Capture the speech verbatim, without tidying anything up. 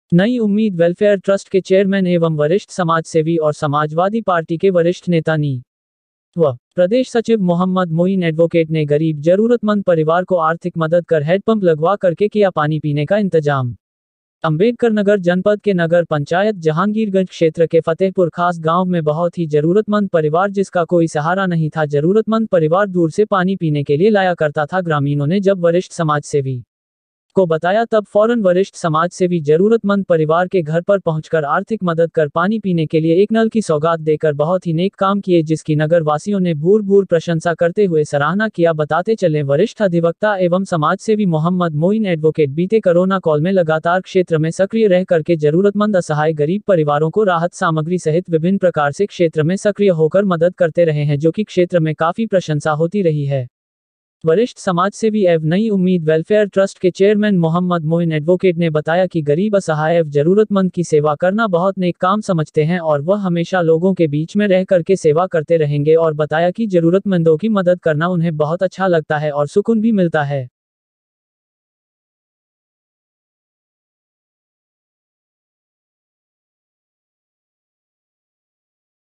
नई Ummeed welfare trust के chairman एवं वरिष्ठ समाजसेवी और समाजवादी पार्टी के वरिष्ठ नेता नी व प्रदेश सचिव मोहम्मद मोइन एडवोकेट ने गरीब जरूरतमंद परिवार को आर्थिक मदद कर हेडपंप लगवा करके किया पानी पीने का इंतजाम। अंबेडकर नगर जनपद के नगर पंचायत जहांगीरगंज क्षेत्र के फतेहपुर खास गांव में बहुत ही जरूरतमंद परिवार जिसका कोई सहारा नहीं था, जरूरतमंद परिवार दूर से पानी पीने के लिए लाया करता था। ग्रामीणों ने जब वरिष्ठ समाजसेवी को बताया तब फौरन वरिष्ठ समाजसेवी जरूरतमंद परिवार के घर पर पहुंचकर आर्थिक मदद कर पानी पीने के लिए एक नल की सौगात देकर बहुत ही नेक काम किए, जिसकी नगर वासियों ने भूर भूर प्रशंसा करते हुए सराहना किया। बताते चले वरिष्ठ अधिवक्ता एवं समाजसेवी मोहम्मद मोइन एडवोकेट बीते कोरोना काल में लगातार क्षेत्र में सक्रिय रह करके जरूरतमंद असहाय गरीब परिवारों को राहत सामग्री सहित विभिन्न प्रकार से क्षेत्र में सक्रिय होकर मदद करते रहे हैं, जो कि क्षेत्र में काफी प्रशंसा होती रही है। वरिष्ठ समाजसेवी एवं नई उम्मीद वेलफेयर ट्रस्ट के चेयरमैन मोहम्मद मोइन एडवोकेट ने बताया कि गरीब असहाय एवं जरूरतमंद की सेवा करना बहुत नेक काम समझते हैं और वह हमेशा लोगों के बीच में रह करके सेवा करते रहेंगे, और बताया कि जरूरतमंदों की मदद करना उन्हें बहुत अच्छा लगता है और सुकून भी मिलता है।